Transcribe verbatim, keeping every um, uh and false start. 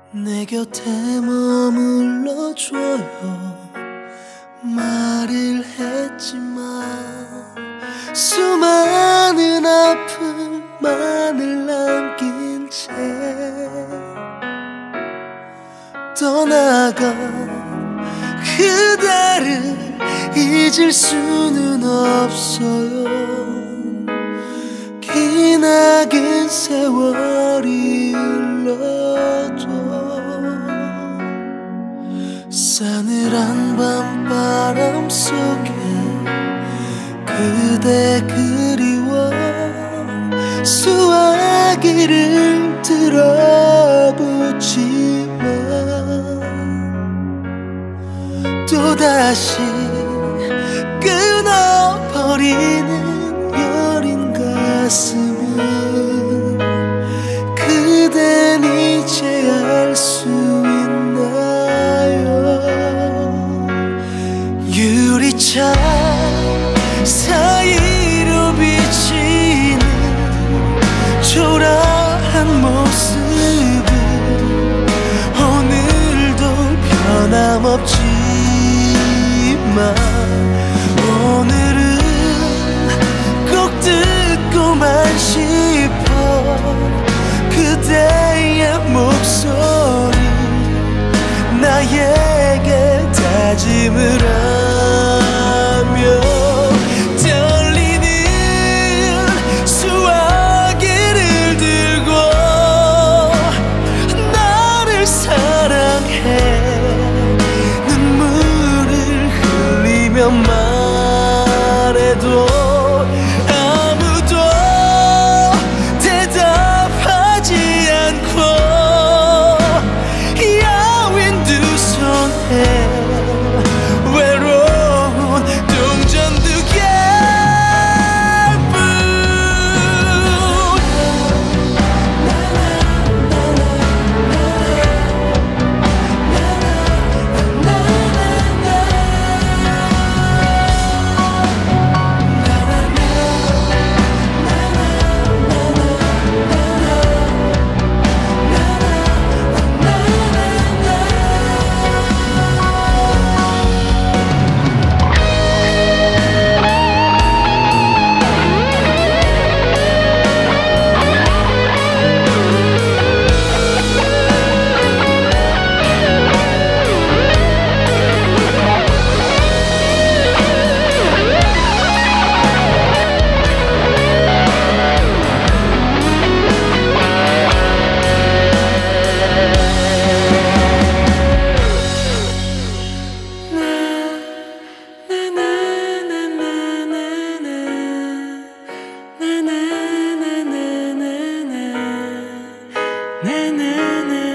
내 곁에 머물러줘요. 말을 했지만 수많은 아픔만을 남긴 채 떠나간 그대를 잊을 수는 없어요. 기나긴 세월이 흘러도 싸늘한 밤바람 속에 그대 그리워 수화기를 들어보지만 또다시 끊어버리는 여린 가슴은 그댄 이제 알 수 있나요? 유리창 사이로 비치는 초라한 모습은 오늘도 변함없지만 오늘은 꼭 듣고만 싶어. 그대의 목소리 나에게 다짐을 하며 떨리는 수화기를 들고 나를 사랑해 눈물을 흘리며 말해도 아무도 대답하지 않고 야윈 두 손에 외로운 동전두개뿐 na na